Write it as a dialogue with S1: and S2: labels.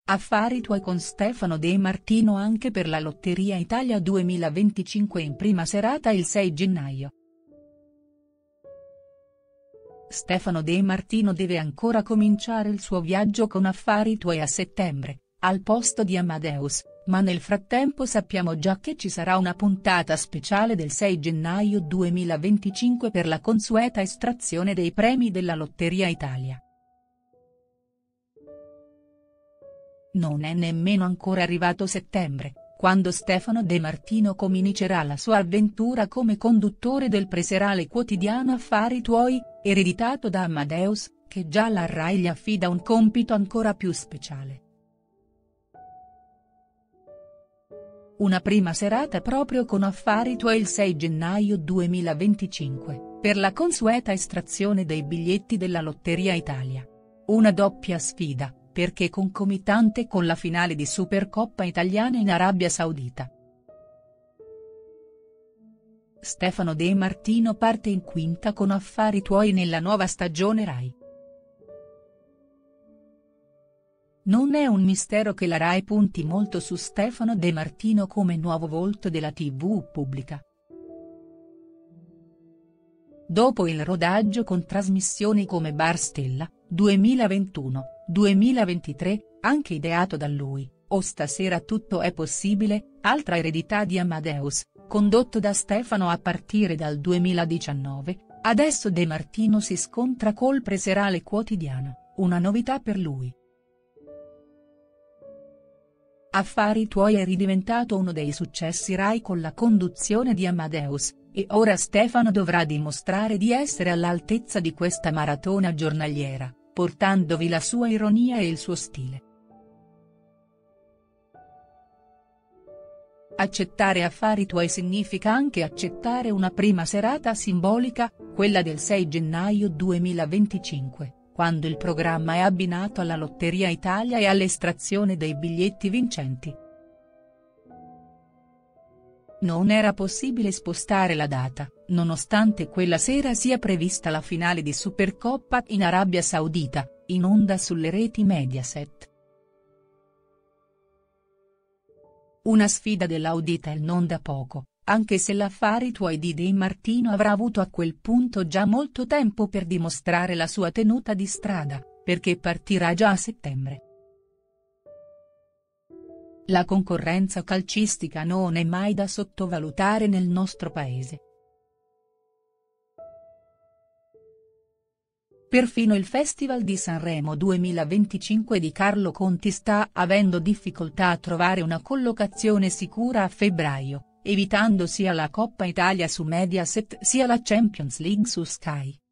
S1: Affari tuoi con Stefano De Martino anche per la Lotteria Italia 2025 in prima serata il 6 gennaio. Stefano De Martino deve ancora cominciare il suo viaggio con Affari tuoi a settembre, al posto di Amadeus, ma nel frattempo sappiamo già che ci sarà una puntata speciale del 6 gennaio 2025 per la consueta estrazione dei premi della Lotteria Italia. Non è nemmeno ancora arrivato settembre, quando Stefano De Martino comincerà la sua avventura come conduttore del preserale quotidiano Affari tuoi, ereditato da Amadeus, che già la Rai gli affida un compito ancora più speciale. Una prima serata proprio con Affari tuoi il 6 gennaio 2025, per la consueta estrazione dei biglietti della Lotteria Italia. Una doppia sfida, perché concomitante con la finale di Supercoppa italiana in Arabia Saudita. Stefano De Martino parte in quinta con Affari tuoi nella nuova stagione Rai. Non è un mistero che la Rai punti molto su Stefano De Martino come nuovo volto della TV pubblica. Dopo il rodaggio con trasmissioni come Bar Stella, 2021-2023, anche ideato da lui, o Stasera tutto è possibile, altra eredità di Amadeus, condotto da Stefano a partire dal 2019, adesso De Martino si scontra col preserale quotidiano, una novità per lui. Affari tuoi è ridiventato uno dei successi Rai con la conduzione di Amadeus, e ora Stefano dovrà dimostrare di essere all'altezza di questa maratona giornaliera, portandovi la sua ironia e il suo stile. Accettare Affari tuoi significa anche accettare una prima serata simbolica, quella del 6 gennaio 2025. Quando il programma è abbinato alla Lotteria Italia e all'estrazione dei biglietti vincenti. Non era possibile spostare la data, nonostante quella sera sia prevista la finale di Supercoppa in Arabia Saudita, in onda sulle reti Mediaset. Una sfida dell'Audita e non da poco, anche se l'Affari tuoi di De Martino avrà avuto a quel punto già molto tempo per dimostrare la sua tenuta di strada, perché partirà già a settembre. La concorrenza calcistica non è mai da sottovalutare nel nostro paese. Perfino il Festival di Sanremo 2025 di Carlo Conti sta avendo difficoltà a trovare una collocazione sicura a febbraio, evitando sia la Coppa Italia su Mediaset sia la Champions League su Sky.